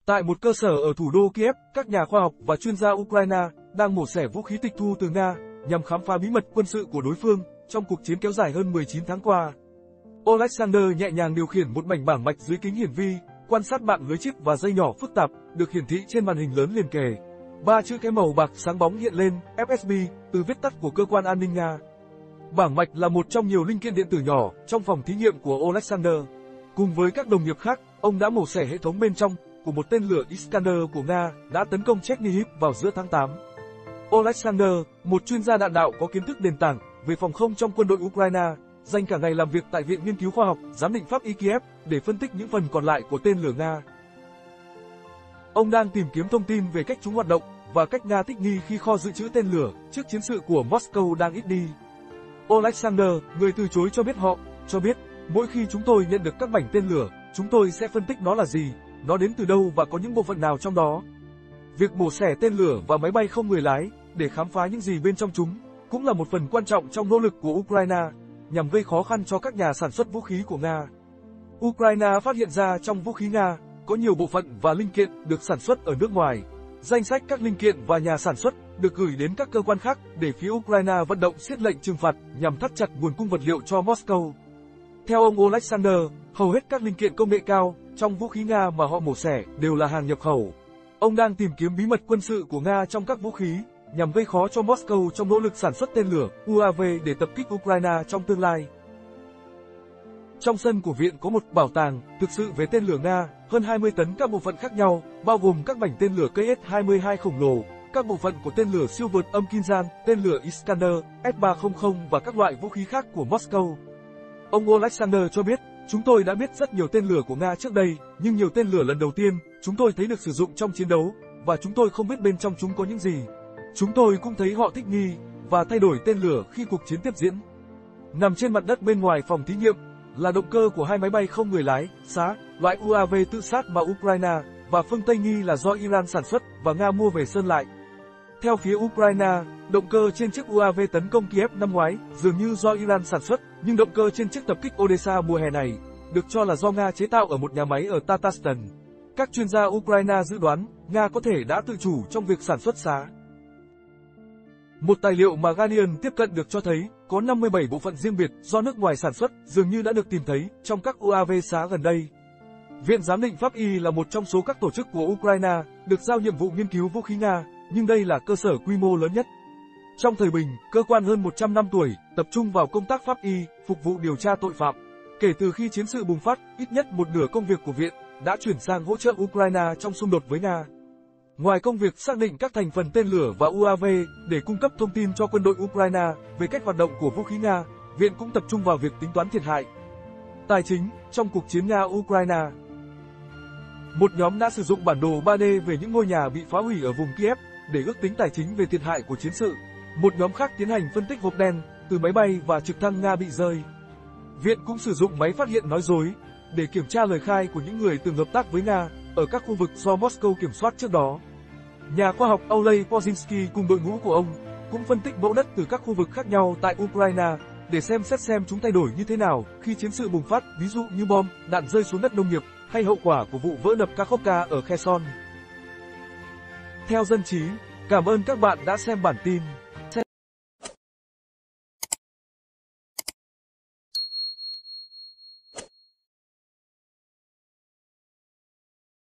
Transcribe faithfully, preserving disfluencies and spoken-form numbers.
Tại một cơ sở ở thủ đô Kiev, các nhà khoa học và chuyên gia Ukraine đang mổ xẻ vũ khí tịch thu từ Nga nhằm khám phá bí mật quân sự của đối phương trong cuộc chiến kéo dài hơn mười chín tháng qua. Oleksandr nhẹ nhàng điều khiển một mảnh bảng mạch dưới kính hiển vi, quan sát mạng lưới chip và dây nhỏ phức tạp được hiển thị trên màn hình lớn liền kề. Ba chữ cái màu bạc sáng bóng hiện lên, ép ét bê, từ viết tắt của cơ quan an ninh Nga. Bảng mạch là một trong nhiều linh kiện điện tử nhỏ trong phòng thí nghiệm của Oleksandr. Cùng với các đồng nghiệp khác, ông đã mổ xẻ hệ thống bên trong của một tên lửa Iskander của Nga đã tấn công Chernihiv vào giữa tháng tám. Oleksandr, một chuyên gia đạn đạo có kiến thức nền tảng về phòng không trong quân đội Ukraine, dành cả ngày làm việc tại Viện Nghiên cứu Khoa học Giám định Pháp y Kiev để phân tích những phần còn lại của tên lửa Nga. Ông đang tìm kiếm thông tin về cách chúng hoạt động và cách Nga thích nghi khi kho dự trữ tên lửa trước chiến sự của Moscow đang ít đi. Oleksandr, người từ chối cho biết họ, cho biết, mỗi khi chúng tôi nhận được các mảnh tên lửa, chúng tôi sẽ phân tích nó là gì, nó đến từ đâu và có những bộ phận nào trong đó. Việc mổ xẻ tên lửa và máy bay không người lái để khám phá những gì bên trong chúng cũng là một phần quan trọng trong nỗ lực của Ukraine nhằm gây khó khăn cho các nhà sản xuất vũ khí của Nga. Ukraine phát hiện ra trong vũ khí Nga có nhiều bộ phận và linh kiện được sản xuất ở nước ngoài. Danh sách các linh kiện và nhà sản xuất được gửi đến các cơ quan khác để phía Ukraine vận động siết lệnh trừng phạt nhằm thắt chặt nguồn cung vật liệu cho Moscow. Theo ông Oleksandr, hầu hết các linh kiện công nghệ cao trong vũ khí Nga mà họ mổ xẻ đều là hàng nhập khẩu. Ông đang tìm kiếm bí mật quân sự của Nga trong các vũ khí nhằm gây khó cho Moscow trong nỗ lực sản xuất tên lửa u a vê để tập kích Ukraine trong tương lai. Trong sân của viện có một bảo tàng thực sự về tên lửa Nga, hơn hai mươi tấn các bộ phận khác nhau, bao gồm các mảnh tên lửa K S hai mươi hai khổng lồ, các bộ phận của tên lửa siêu vượt âm Kinzhan, tên lửa Iskander, S ba trăm và các loại vũ khí khác của Moscow. Ông Oleksandr cho biết, chúng tôi đã biết rất nhiều tên lửa của Nga trước đây, nhưng nhiều tên lửa lần đầu tiên chúng tôi thấy được sử dụng trong chiến đấu, và chúng tôi không biết bên trong chúng có những gì. Chúng tôi cũng thấy họ thích nghi và thay đổi tên lửa khi cuộc chiến tiếp diễn. Nằm trên mặt đất bên ngoài phòng thí nghiệm là động cơ của hai máy bay không người lái, xá, loại u a vê tự sát mà Ukraine và phương Tây nghi là do Iran sản xuất và Nga mua về sơn lại. Theo phía Ukraine, động cơ trên chiếc u a vê tấn công Kiev năm ngoái dường như do Iran sản xuất, nhưng động cơ trên chiếc tập kích Odessa mùa hè này được cho là do Nga chế tạo ở một nhà máy ở Tatarstan. Các chuyên gia Ukraine dự đoán Nga có thể đã tự chủ trong việc sản xuất xá. Một tài liệu mà Guardian tiếp cận được cho thấy có năm mươi bảy bộ phận riêng biệt do nước ngoài sản xuất dường như đã được tìm thấy trong các u a vê xá gần đây. Viện Giám định Pháp y là một trong số các tổ chức của Ukraine được giao nhiệm vụ nghiên cứu vũ khí Nga, nhưng đây là cơ sở quy mô lớn nhất. Trong thời bình, cơ quan hơn một trăm năm tuổi tập trung vào công tác pháp y, phục vụ điều tra tội phạm. Kể từ khi chiến sự bùng phát, ít nhất một nửa công việc của viện đã chuyển sang hỗ trợ Ukraine trong xung đột với Nga. Ngoài công việc xác định các thành phần tên lửa và u a vê để cung cấp thông tin cho quân đội Ukraine về cách hoạt động của vũ khí Nga, viện cũng tập trung vào việc tính toán thiệt hại. Tài chính trong cuộc chiến Nga-Ukraine. Một nhóm đã sử dụng bản đồ ba D về những ngôi nhà bị phá hủy ở vùng Kiev để ước tính tài chính về thiệt hại của chiến sự. Một nhóm khác tiến hành phân tích hộp đen từ máy bay và trực thăng Nga bị rơi. Viện cũng sử dụng máy phát hiện nói dối để kiểm tra lời khai của những người từng hợp tác với Nga ở các khu vực do Moscow kiểm soát trước đó. Nhà khoa học Oleh Pozinski cùng đội ngũ của ông cũng phân tích mẫu đất từ các khu vực khác nhau tại Ukraine để xem xét xem chúng thay đổi như thế nào khi chiến sự bùng phát, ví dụ như bom, đạn rơi xuống đất nông nghiệp hay hậu quả của vụ vỡ đập Kakhovka ở Kherson. Theo Dân trí, cảm ơn các bạn đã xem bản tin.